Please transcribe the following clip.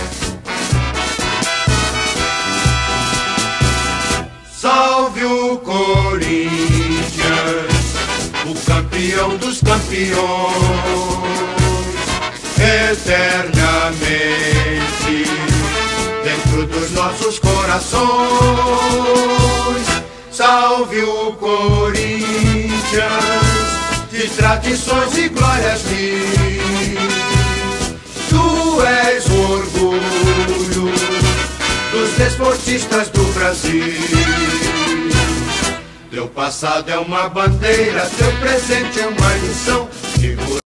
Salve o Corinthians, o campeão dos campeões, eternamente dentro dos nossos corações. Salve o Corinthians, de tradições e glórias mil. Tu és o orgulho dos desportistas do Brasil. Teu passado é uma bandeira, teu presente é uma lição.